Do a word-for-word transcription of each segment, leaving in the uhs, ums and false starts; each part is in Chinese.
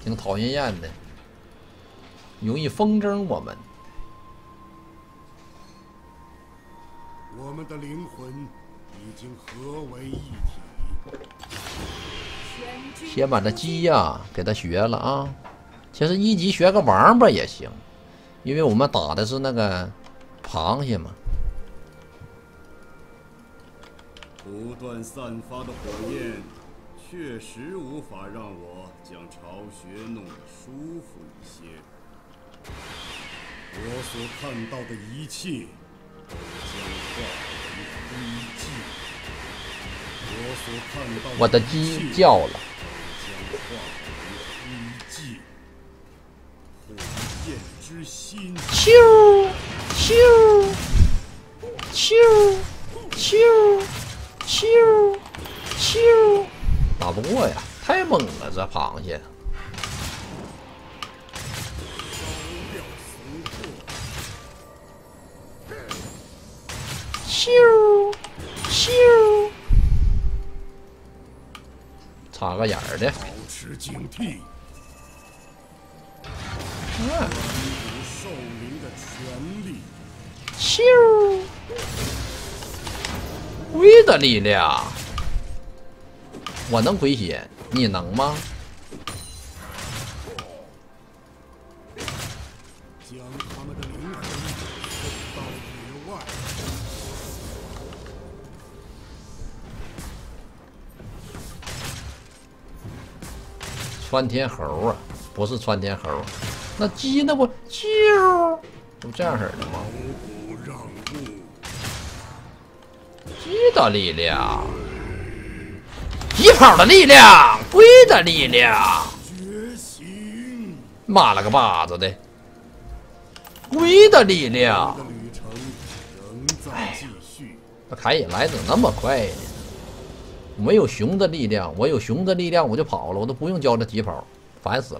挺讨人厌的，容易风筝我们。 我们的灵魂已经合为一体。 先把这鸡呀、啊、给它学了啊。其实一级学个王八也行，因为我们打的是那个螃蟹嘛。 不断散发的火焰，确实无法让我将巢穴弄得舒服一些。我所看到的一切都将化为灰烬。我所看到的我的鸡叫了。 将化为灰烬。火焰之心。 咻咻咻咻咻咻，打不过呀，太猛了这螃蟹。咻咻，插个眼儿的。 保持警惕。 嗯。 兽灵的权利。 咻，龟的力量，我能回血，你能吗？ 将他们的灵魂送到野外。 窜天猴啊，不是窜天猴，那鸡那不啾，不这样式的吗？ 不让步。 鸡的力量，疾跑的力量，龟的力量， 觉醒。 妈了个巴子的，龟的力量。 的旅程仍在继续。 那凯也来得那么快呢？没有熊的力量，我有熊的力量我就跑了，我都不用教这疾跑，烦死了。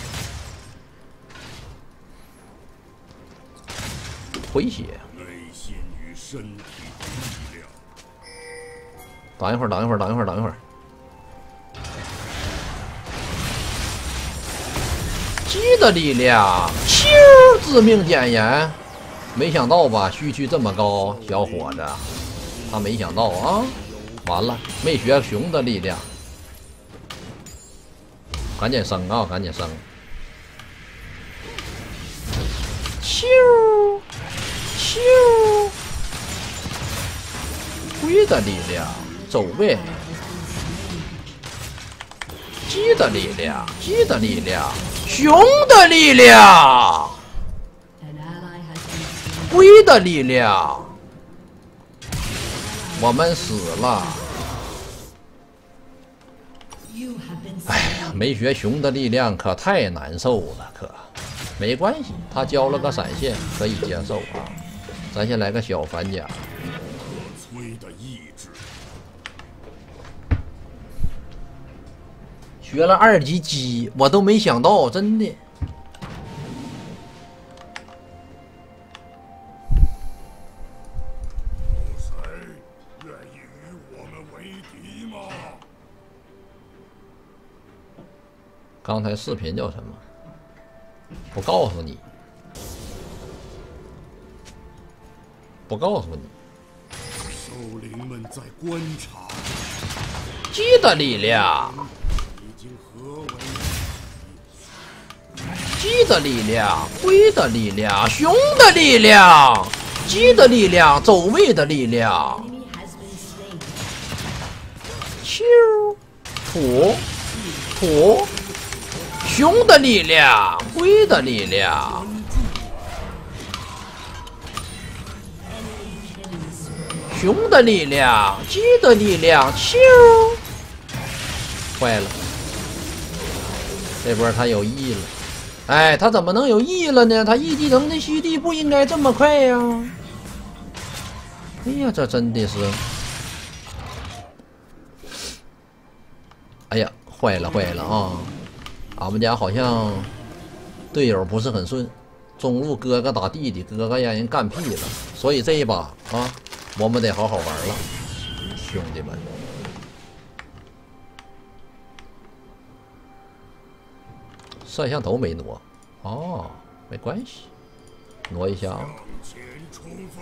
回血。 内心与身体的力量。 等一会儿，等一会儿，等一会儿，等一会儿。鸡的力量，咻！致命减盐。没想到吧，虚区这么高，小伙子，他没想到啊。完了，没学熊的力量，赶紧升啊，赶紧升！咻咻，龟的力量，走位，鸡的力量，鸡的力量，熊的力量，龟的力量。我们死了！哎呀，没学熊的力量可太难受了，可没关系，他教了个闪现，可以接受啊。咱先来个小反甲。 可摧的意志。 学了二级鸡，我都没想到，真的。刚才视频叫什么？不告诉你，不告诉你。 兽灵们在观察。 鸡的力量， 已经合为鸡的力量，龟的力量，熊的力量，鸡的力量，走位的力量。咻，土土。熊的力量，龟的力量，熊的力量，鸡的力量，咻！坏了，这波他有 E 了。哎，他怎么能有 E 了呢？他 E 技能的 C D 不应该这么快呀！哎呀，这真的是，哎呀，坏了坏了啊！俺们家好像队友不是很顺，中路哥哥打弟弟，哥哥让人干屁了，所以这一把啊，我们得好好玩了，兄弟们。 摄像头没挪，哦，没关系，挪一下啊。 前冲锋！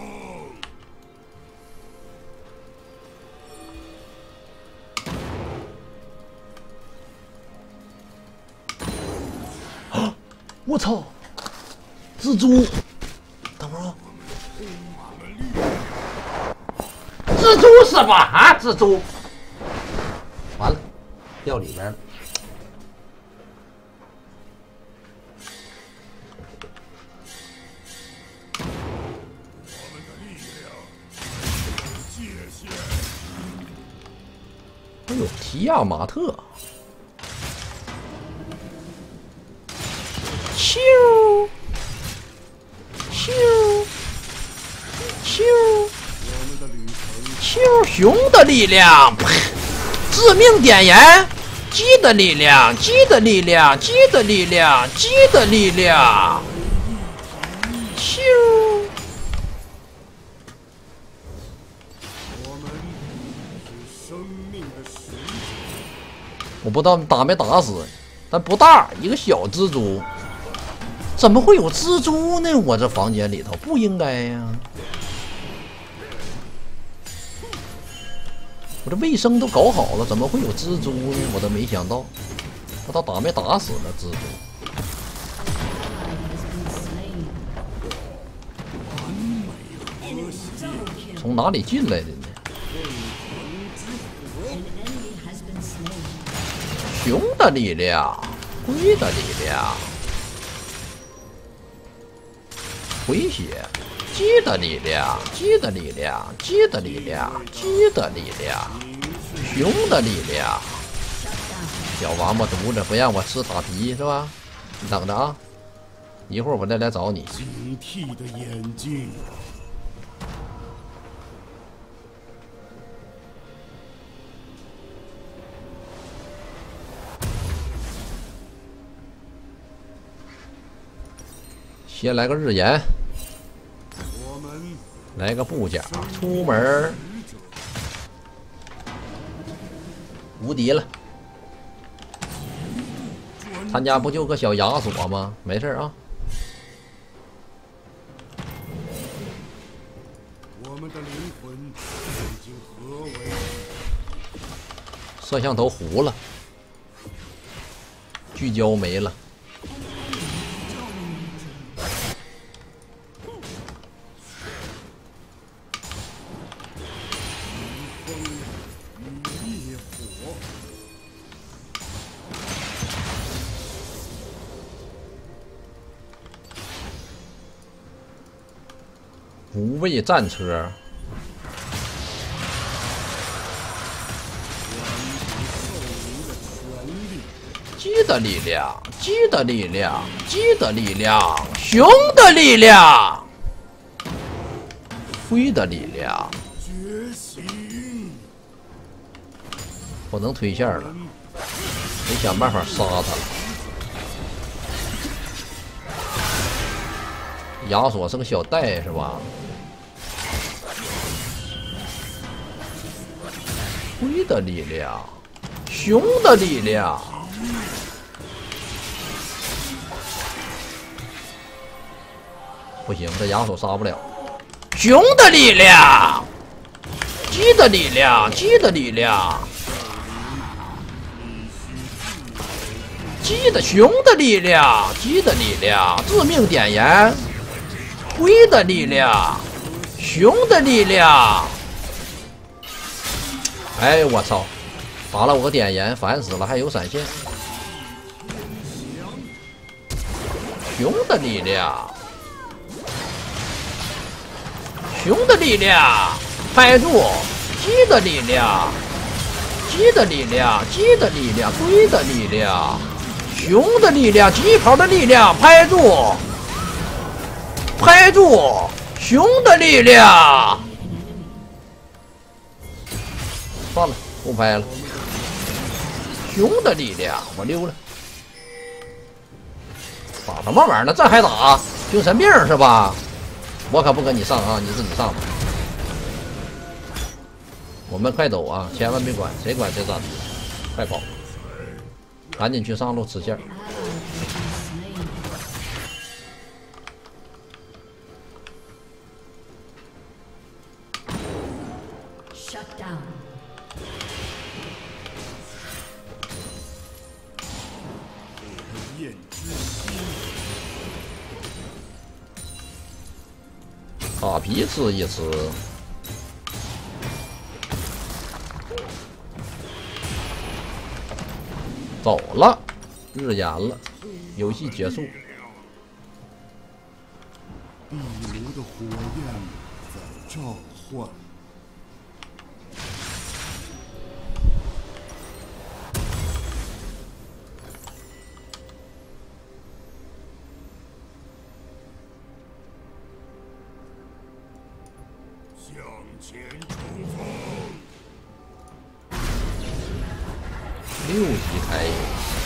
啊！我操！蜘蛛！等会儿啊！蜘蛛是吧？啊，蜘蛛！完了，掉里边了。 哎呦，提亚马特！咻咻咻咻！熊的力量，致命点燃！鸡的力量，鸡的力量，鸡的力量，鸡的力量！咻！ 我不知道打没打死，但不大，一个小蜘蛛，怎么会有蜘蛛呢？我这房间里头不应该呀！我这卫生都搞好了，怎么会有蜘蛛呢？我都没想到，不知道打没打死了蜘蛛。从哪里进来的呢？ 熊的力量，龟的力量，回血，鸡的力量，鸡的力量，鸡的力量，鸡的力量，熊的力量。小王八犊子，不让我吃塔皮是吧？你等着啊，一会儿我再来找你。 警惕的眼睛。 先来个日炎，来个布甲，出门无敌了。他家不就个小亚索吗？没事啊。 我们的灵魂已经合为。 摄像头糊了，聚焦没了。 无畏战车，鸡的力量，鸡的力量，鸡的力量，熊的力量，灰的力量， 觉醒！ 不能推线了，得想办法杀他了。亚索是个小袋是吧？ 龟的力量，熊的力量，不行，这亚索杀不了。熊的力量，鸡的力量，鸡的力量，鸡的熊的力量，鸡的力量，致命点燃。龟的力量，熊的力量。 哎，我操！打了我个点燃，烦死了，还有闪现。熊的力量，熊的力量，拍住！鸡的力量，鸡的力量，鸡的力量，龟的力量，熊的力量，鸡刨的力量，拍住！拍住！熊的力量。 算了，不拍了。熊的力量，我溜了。打什么玩意儿呢？这还打？精神病是吧？我可不跟你上啊，你自己上吧。我们快走啊，千万别管，谁管谁咋地，快跑！赶紧去上路吃线。 Shut down. 验之卡皮吃一吃。走了，日炎了，游戏结束。 地炉的火焰在召唤。 向前冲锋！ 六级开野，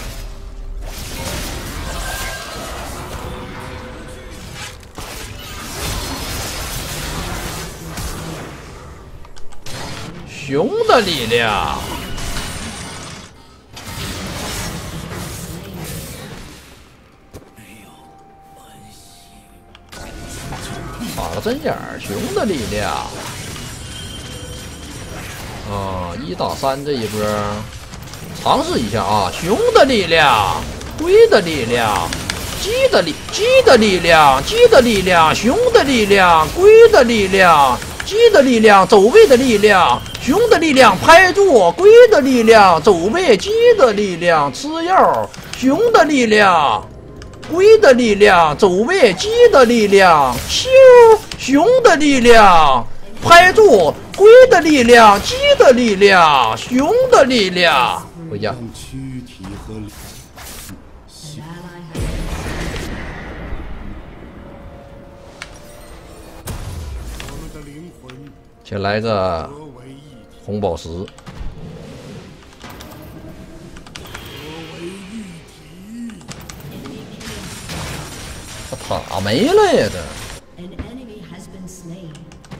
熊的力量，打个针眼儿，熊的力量。 啊，一打三这一波，尝试一下啊！熊的力量，龟的力量，鸡的力，鸡的力量，鸡的力量，熊的力量，龟的力量，鸡的力量，走位的力量，熊的力量，拍住，龟的力量，走位，鸡的力量，吃药，熊的力量，龟的力量，走位，鸡的力量，咻，熊的力量。 拍住，龟的力量，鸡的力量，熊的力量。回家。 躯体和我们的灵魂先来个合为一体， 红宝石， 合为一体。 塔没了呀，这。 An enemy has been slain.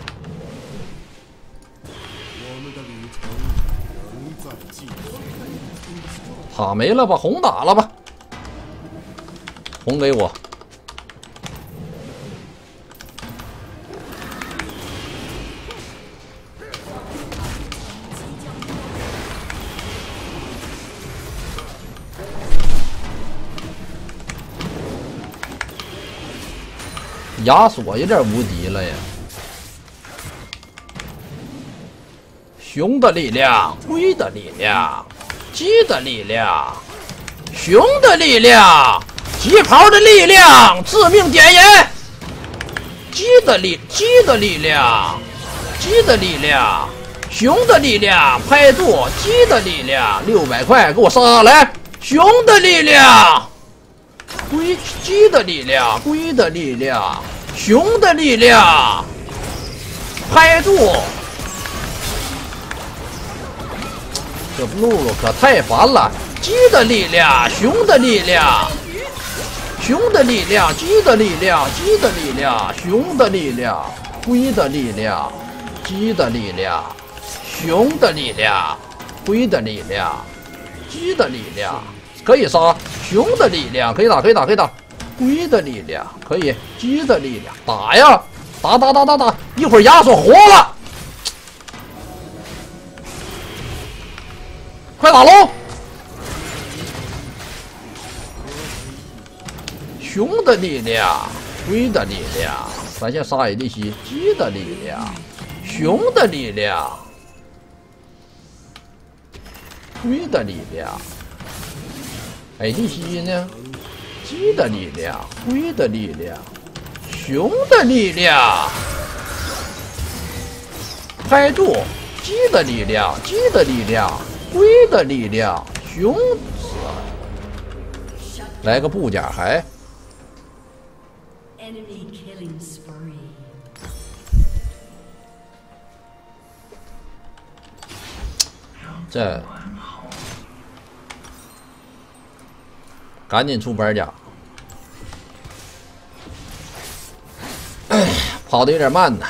我们的旅程仍在继续。 塔没了，把红打了吧。红给我。亚索有点无敌了呀。 熊的力量，龟的力量，鸡的力量，熊的力量，鸡刨的力量，致命点烟。鸡的力，鸡的力量，鸡的力量，熊的力量，拍住，鸡的力量，六百块给我杀来，熊的力量，龟鸡的力量，龟的力量，熊的力量，拍住。 这露露可太烦了！鸡的力量，熊的力量，熊的力量，鸡的力量，鸡的力量，熊的力量，龟的力量，鸡的力量，熊的力量，龟的力量，鸡的力量，可以杀！熊的力量可以打，可以打，可以打！龟的力量可以，鸡的力量打呀！打打打打打！一会儿亚索活了。 快打喽！熊的力量，龟的力量，咱先杀 A D C， 鸡的力量，熊的力量，龟的力量 ，A D C 呢？鸡的力量，龟的力量，熊的力量，拍住，鸡的力量，鸡的力量。 龟的力量，熊死了，来个布甲骸。 Enemy killing spree. 这赶紧出板甲，跑的有点慢呐。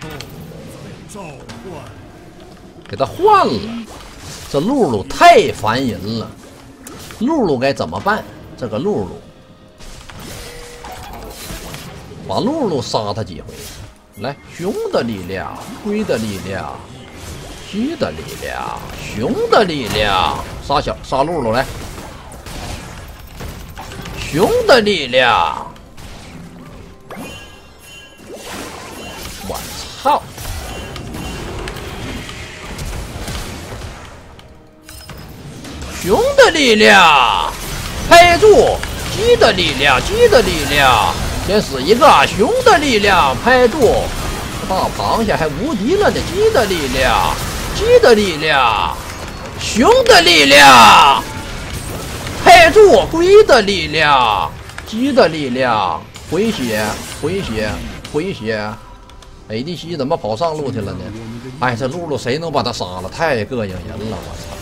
召唤， 给他换了。这露露太烦人了，露露该怎么办？这个露露，把露露杀他几回。来，熊的力量，龟的力量，鸡的力量，熊的力量，杀小杀露露来。熊的力量，我操！熊的力量，拍住！鸡的力量，鸡的力量，先死一个！熊的力量，拍住！大螃蟹还无敌了呢！鸡的力量，鸡的力量，熊的力量，拍住！龟的力量，鸡的力量，回血，回血，回血。A D C 怎么跑上路去了呢？哎，这露露谁能把他杀了？太膈应人了！我操！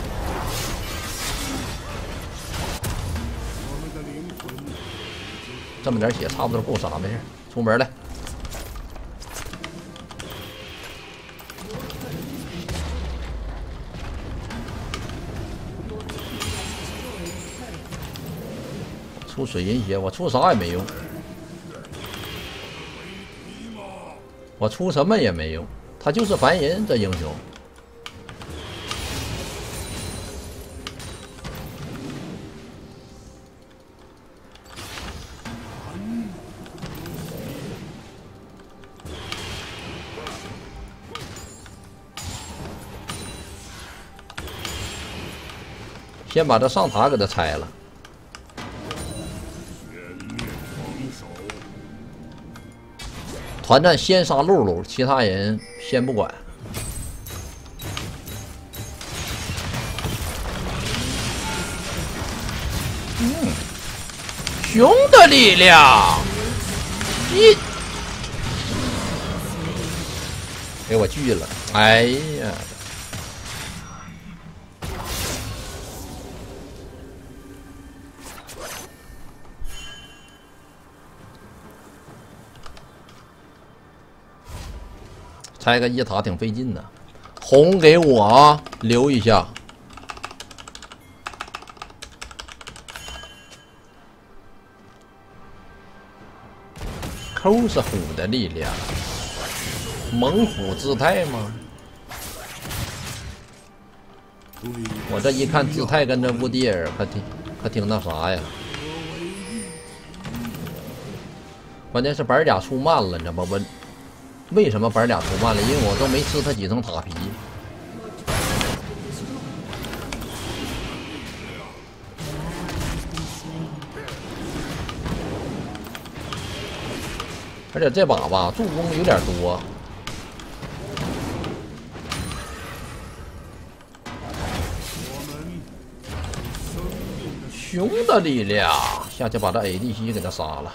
这么点血差不多够杀，没事，出门来。出水银血，我出啥也没用，我出什么也没用，他就是烦人，这英雄。先把这上塔给他拆了。团战先杀露露，其他人先不管。嗯，熊的力量，一给我拒了！哎呀！拆个一塔挺费劲的，红给我啊，留一下。抠是虎的力量，猛虎姿态吗？我这一看姿态跟这乌迪尔可挺可挺那啥呀。关键是板甲出慢了，你知道吗？我。为什么板甲出慢了？因为我都没吃他几层塔皮。而且这把吧，助攻有点多。熊的力量，下去把这 A D C 给他杀了。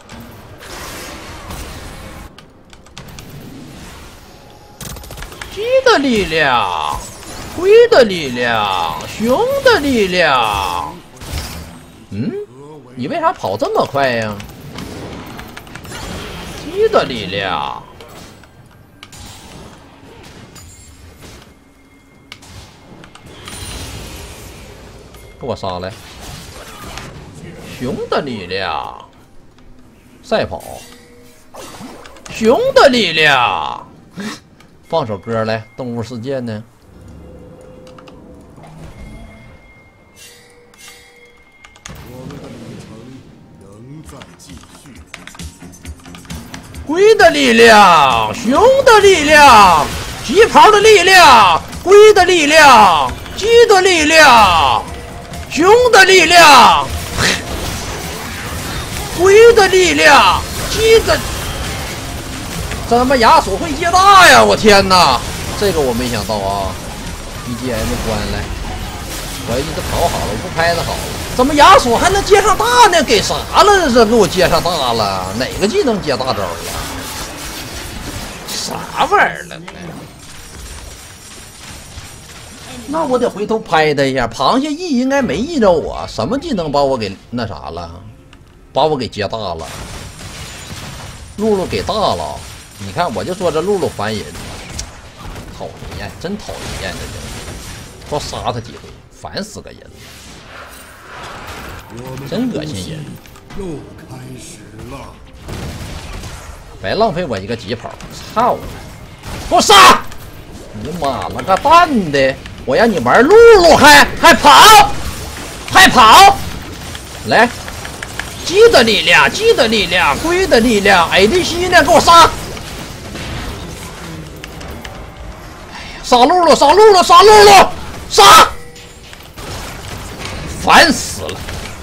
鸡的力量，龟的力量，熊的力量。嗯，你为啥跑这么快呀？鸡的力量，给我杀来！熊的力量，赛跑，熊的力量。放首歌来，《动物世界》呢？ 我们的旅程仍在继续。 龟的力量，熊的力量，疾跑的力量，龟的力量，鸡的力量，熊的力量，龟的力量，鸡的。这他妈亚索会接大呀！我天哪，这个我没想到啊 ！B G M 关来，我一直跑好了，我不拍的好了。怎么亚索还能接上大呢？给啥了？这给我接上大了？哪个技能接大招了？啥玩意儿了？那我得回头拍他一下。螃蟹 E 应该没 E 着我，什么技能把我给那啥了？把我给接大了？露露给大了。 你看，我就说这露露烦人，讨厌，真讨厌这人，多杀他几回，烦死个人了，真恶心人。 又开始了， 白浪费我一个疾跑，操！给我杀！你妈了个蛋的！我让你玩露露还还跑，还跑！来，鸡的力量，鸡的力量，龟的力量 ，A D C 呢？给我杀！杀露露，杀露露，杀露露，杀！烦死了！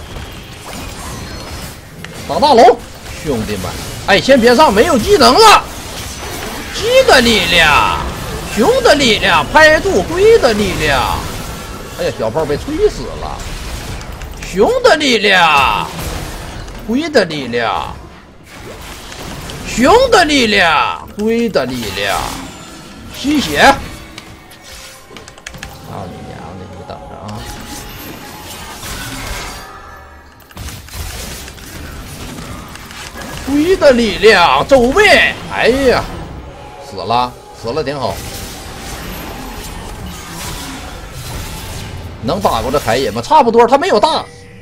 打大龙，兄弟们，哎，先别上，没有技能了。鸡的力量，熊的力量，拍肚龟的力量。哎呀，小炮被吹死了。熊的力量，龟的力量，熊的力量，龟的力量，吸血。操你娘的！你等着啊！龟的力量，走位！哎呀，死了，死了挺好。能打过这海野吗？差不多，他没有大。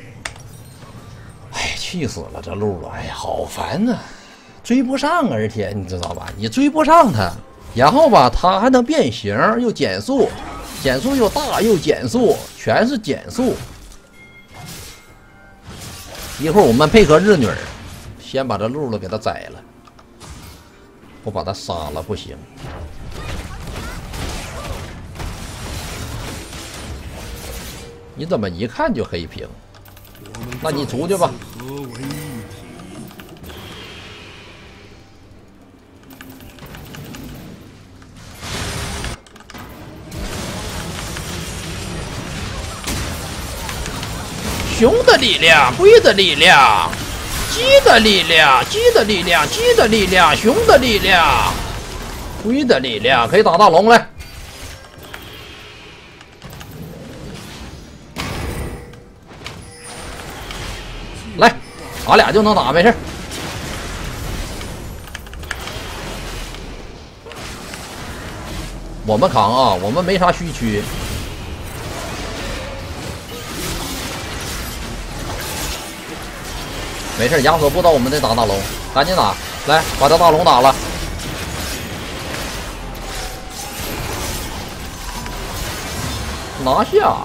哎，气死了这露露！哎呀，好烦呐、啊，追不上，而且你知道吧？你追不上他，然后吧，他还能变形，又减速，减速又大又减速，全是减速。一会儿我们配合日女儿。先把这露露给他宰了，不把他杀了不行。你怎么一看就黑屏？那你出去吧。 合为一体。 熊的力量，龟的力量。鸡的力量，鸡的力量，鸡的力量，熊的力量，龟的力量，可以打大龙来。来，打俩就能打，没事。我们扛啊，我们没啥虚区。没事，亚索不到我们得打大龙，赶紧打，来把这大龙打了。拿下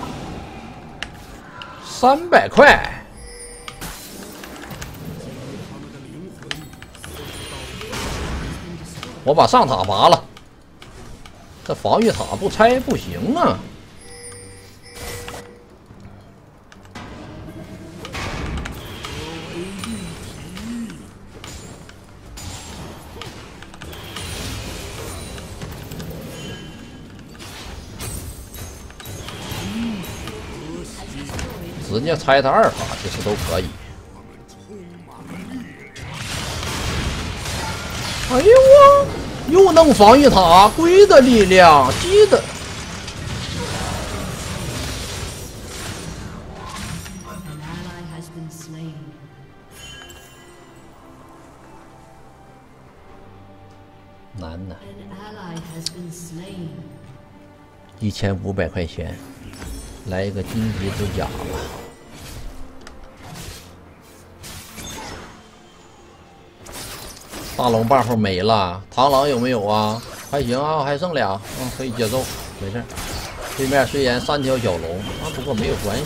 三百块。我把上塔拔了，这防御塔不拆不行啊。直接拆他二法其实都可以。哎呦我又弄防御塔，龟的力量，鸡的。难呐！一千五百块钱，来一个金级之甲吧。大龙 buff 没了，螳螂有没有啊？还行啊，还剩俩，嗯，可以接受，没事。对面虽然三条小龙，啊，不过没有关系。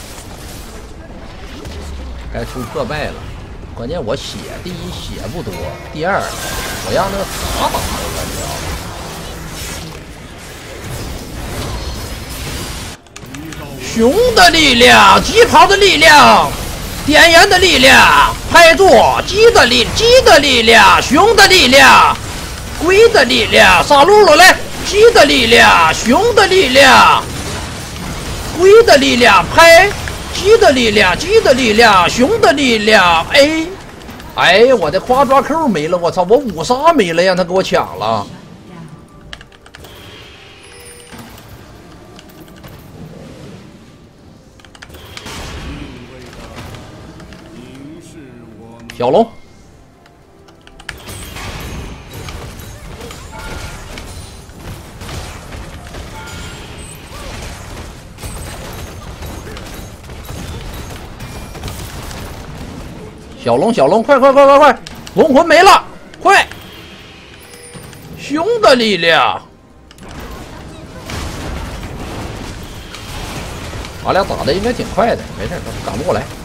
该出破败了，关键我血第一血不多，第二我让那个塔打了，你知道吗？熊的力量，疾跑的力量，点燃的力量，拍住鸡的力，鸡的力量，熊的力量，龟的力量，杀露露来，鸡的力量，熊的力量，龟的力量，拍鸡的力量，鸡的力量，熊的力量，哎，哎，我的花抓扣没了，我操，我五杀没了，让他给我抢了。小龙， 小龙，小龙，快快快快快！龙魂没了，快！熊的力量，俺俩打的应该挺快的，没事，赶不过来。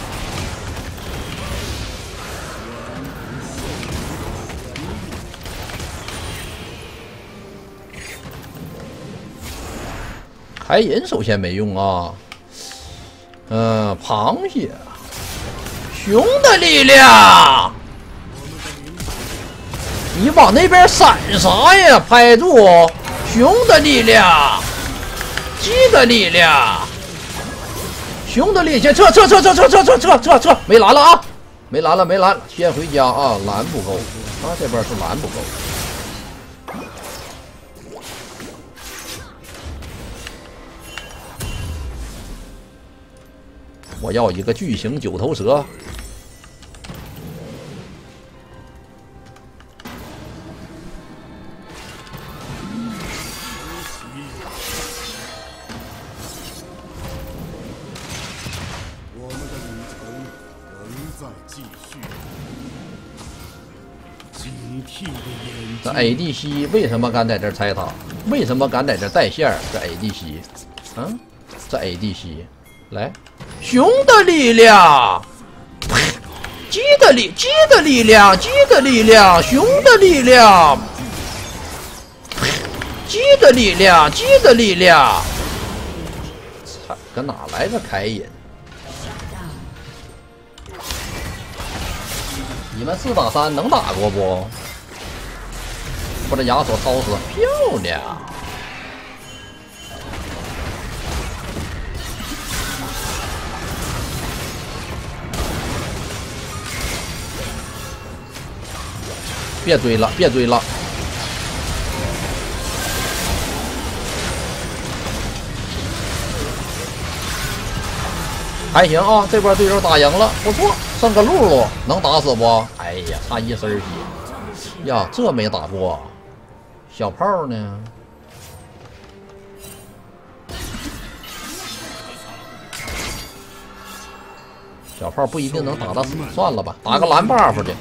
开银首先没用啊，嗯、呃，螃蟹，熊的力量。你往那边闪啥呀？拍住！熊的力量，鸡的力量，熊的力量，撤撤撤撤撤撤撤撤撤撤！没蓝了啊！没蓝了，没蓝了，先回家啊！蓝不够啊，这边是蓝不够。我要一个巨型九头蛇。这 A D C 为什么敢在这儿拆塔？为什么敢在这儿带线？这 A D C， 嗯，这 A D C， 来，熊的力量，鸡的力，鸡的力量，鸡的力量，熊的力量，鸡的力量，鸡的力量，操，搁哪来个开引？你们四打三能打过不？把这亚索烧死，漂亮！别追了，别追了！还行啊，这波对手打赢了，不错，剩个露露，能打死不？哎呀，差一身血呀，这没打过。小炮呢？小炮不一定能打得死，算了吧，打个蓝 buff 去。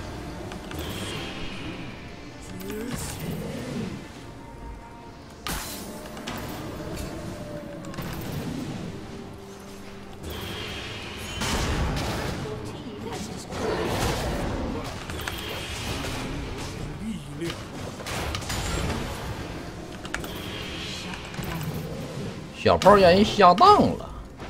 小炮让人下当了，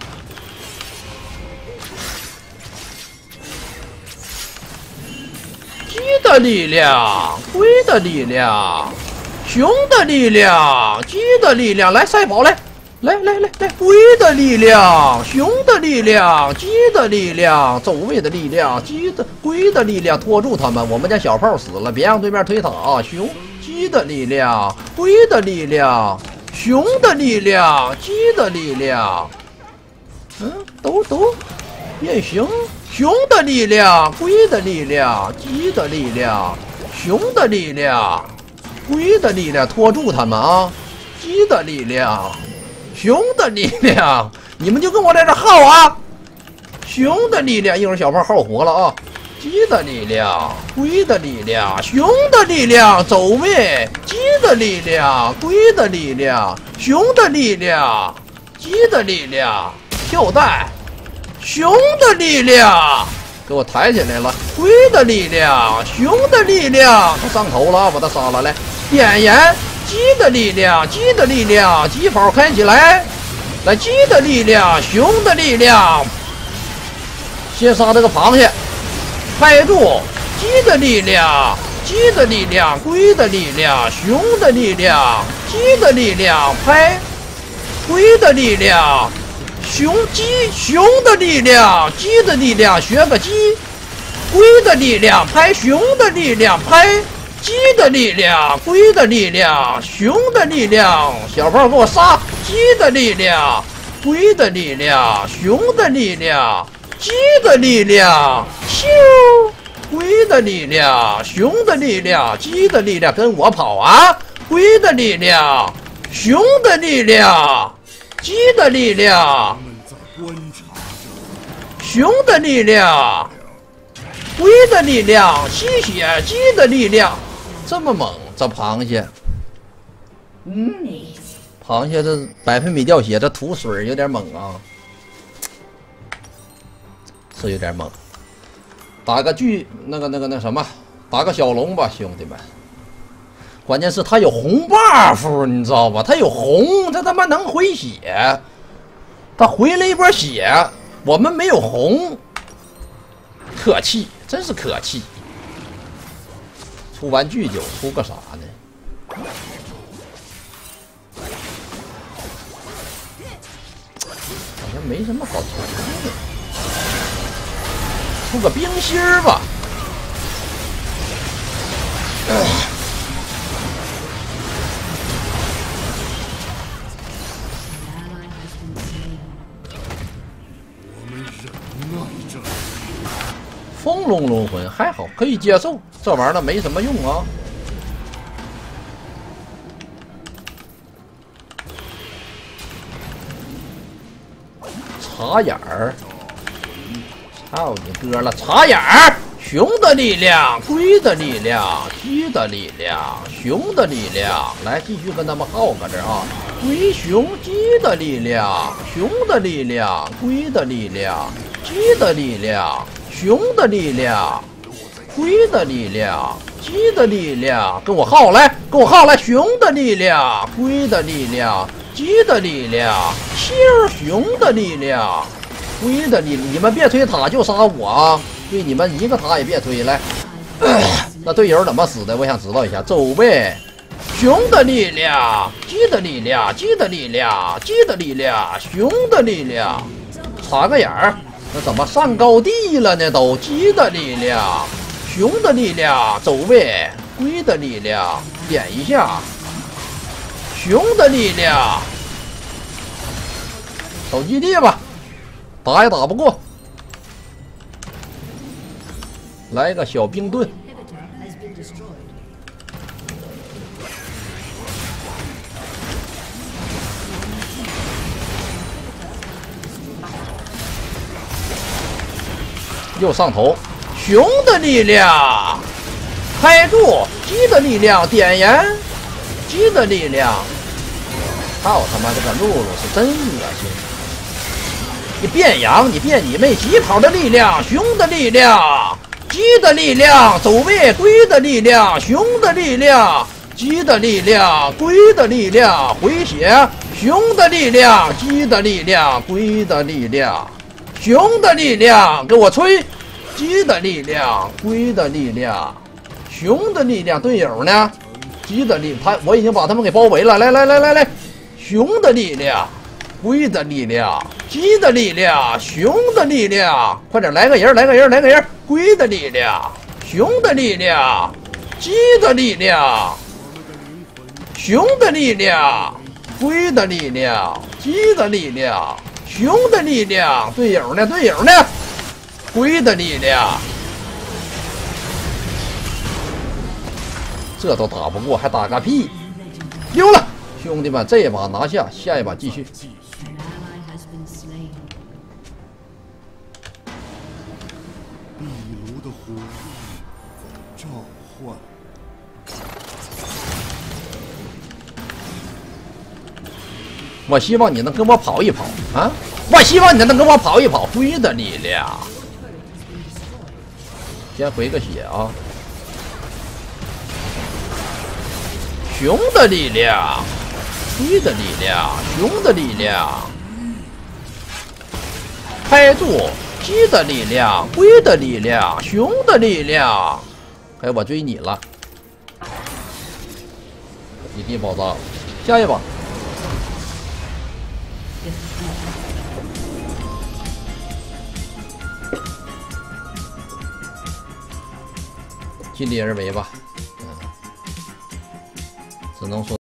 鸡的力量，龟的力量，熊的力量，鸡的力量，来赛宝来，来来来来，龟的力量，熊的力量，鸡的力量，走位的力量，鸡的龟的力量，拖住他们。我们家小炮死了，别让对面推塔啊！熊，鸡的力量，龟的力量。熊的力量，鸡的力量，嗯，都都变形。熊的力量，龟的力量，鸡的力量，熊的力量，龟的力量，拖住他们啊！鸡的力量，熊的力量，你们就跟我在这耗啊！熊的力量，一会儿小炮耗活了啊！鸡的力量，龟的力量，熊的力量，走位，鸡的力量，龟的力量，熊的力量，鸡的力量，跳弹，熊的力量，给我抬起来了，龟的力量，熊的力量，他上头了，把他杀了，来，点燃，鸡的力量，鸡的力量，鸡跑开起来，来，鸡的力量，熊的力量，先杀这个螃蟹。拍住！鸡的力量，鸡的力量，龟的力量，熊的力量，鸡的力量，拍，龟的力量，熊鸡熊的力量，鸡的力量，学个鸡，龟的力量，拍熊的力量，拍鸡的力量，龟的力量，熊的力量，小炮给我杀！鸡的力量，龟的力量，熊的力量。鸡的力量，咻！龟的力量，熊的力量，鸡的力量，跟我跑啊！龟的力量，熊的力量，鸡的力量，熊的力量， 龟的力量，吸血鸡的力量，这么猛，这螃蟹，嗯，螃蟹这百分比掉血，这吐水有点猛啊，是有点猛。打个巨那个那个那什么，打个小龙吧，兄弟们。关键是他有红 buff， 你知道吧？他有红，他他妈能回血，他回了一波血，我们没有红，可气，真是可气。出完巨酒，出个啥呢？好像没什么好出的，出个冰心儿吧。风龙龙魂还好，可以接受，这玩意儿没什么用啊。插眼儿，操你哥了！插眼儿，熊的力量，龟的力量，鸡的力量，熊的力量，来继续跟他们耗搁这啊！龟熊鸡的力量，熊的力量，龟的力量，鸡的力量。熊的力量，龟的力量，鸡的力量，跟我耗来，跟我耗来！熊的力量，龟的力量，鸡的力量，星熊的力量，龟的力，你们别推塔就杀我啊！对，你们一个塔也别推来。那队友怎么死的？我想知道一下。走呗，熊的力量，鸡的力量，鸡的力量，鸡的力量，熊的力量，插个眼儿。那怎么上高地了呢？都鸡的力量，熊的力量，走位，龟的力量，点一下，熊的力量，守基地吧，打也打不过，来个小冰盾。又上头，熊的力量，开住，鸡的力量，点燃，鸡的力量，操他妈这个露露是真恶心！你变羊，你变你妹！疾跑的力量，熊的力量，鸡的力量，走位，龟的力量，熊的力量，鸡的力量，龟的力量，回血，熊的力量，鸡的力量，龟的力量。熊的力量，给我吹！鸡的力量，龟的力量，熊的力量，队友呢？鸡的力，他我已经把他们给包围了。来来来来来，熊的力量，龟的力量，鸡的力量，熊的力量，快点来个人，来个人，来个人！龟的力量，熊的力量，鸡的力量，熊的力量，龟的力量，鸡的力量。熊的力量，队友呢？队友呢？龟的力量，这都打不过，还打个屁！丢了，兄弟们，这一把拿下，下一把继续。 壁炉的火在召唤。 我希望你能跟我跑一跑啊！我希望你能跟我跑一跑。龟的力量，先回个血啊！熊的力量，龟的力量，熊的力量，拍住！鸡的力量，龟的力量，熊的力量。哎，我追你了！一地爆炸，下一把。尽力而为吧，嗯，只能说。